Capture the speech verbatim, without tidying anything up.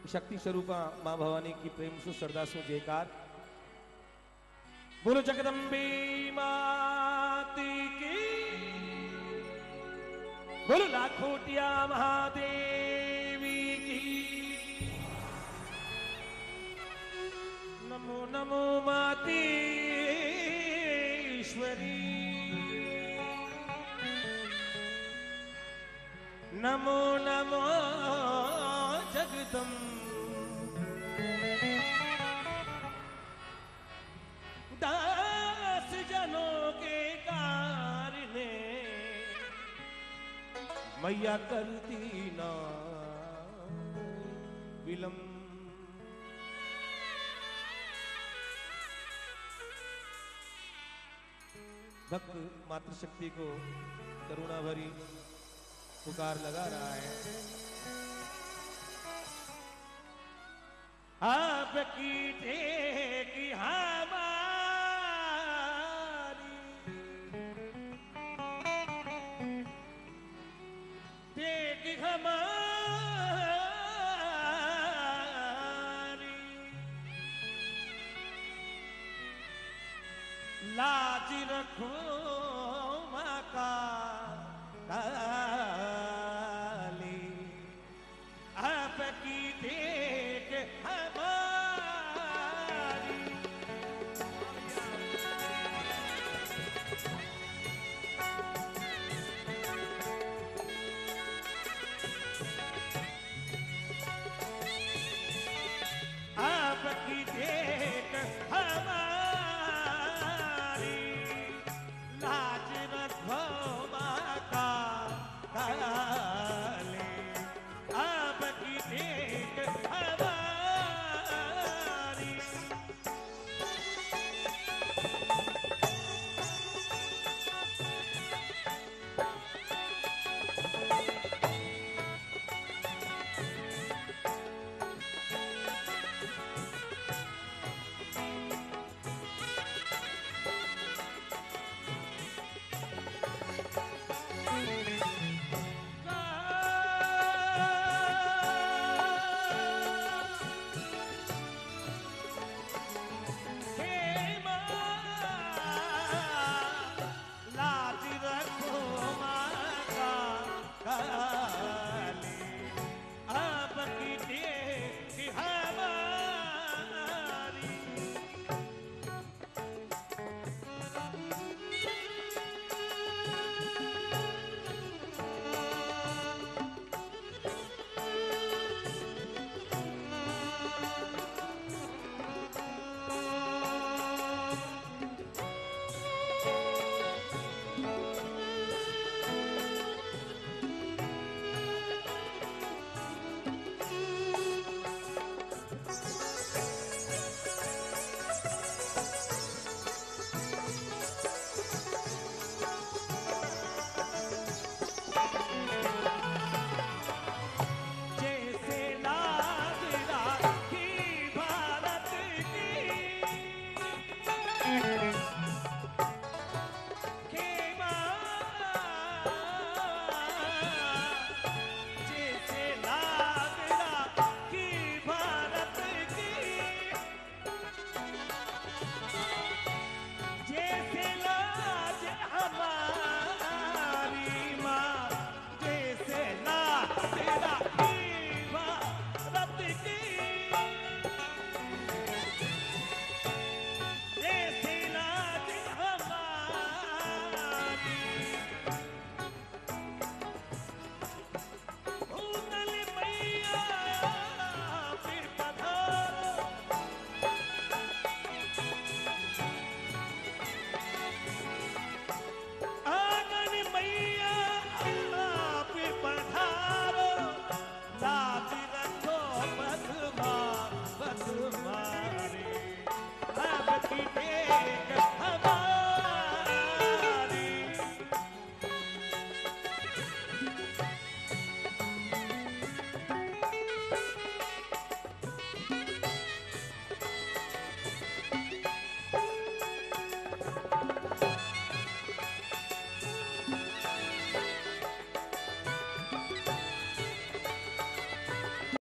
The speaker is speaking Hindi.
शक्ति स्वरूपा मां भवानी की प्रेम सु श्रद्धा सु जयकार। बोलो जगदम्बे माती की, बोलो लाखोटिया महादेवी की। नमो नमो माती ईश्वरी, नमो नमो जगदम्बे। दास जनों के कारणे मैया करती ना विलंब। भक्त मातृशक्ति को करुणा भरी पुकार लगा रहा है। आपकी टेकी हमारी, टेकी हमारी, लाज रखो माँ का काली। आपकी टेकी